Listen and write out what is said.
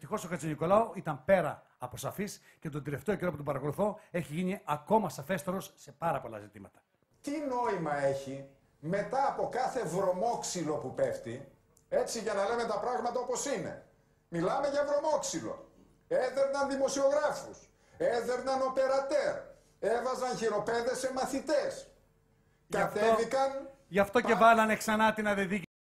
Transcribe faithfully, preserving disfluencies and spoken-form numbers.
δυστυχώς ο Χατζηνικολάου ήταν πέρα από σαφής και τον τελευταίο καιρό που τον παρακολουθώ έχει γίνει ακόμα σαφέστερος σε πάρα πολλά ζητήματα. Τι νόημα έχει μετά από κάθε βρωμόξυλο που πέφτει, έτσι για να λέμε τα πράγματα όπως είναι. Μιλάμε για βρωμόξυλο. Έδερναν δημοσιογράφους, έδερναν οπερατέρ, έβαζαν χειροπέδες σε μαθητές. Γι' αυτό, Κατέβηκαν... γι' αυτό και βάλανε ξανά την αδεδίκη.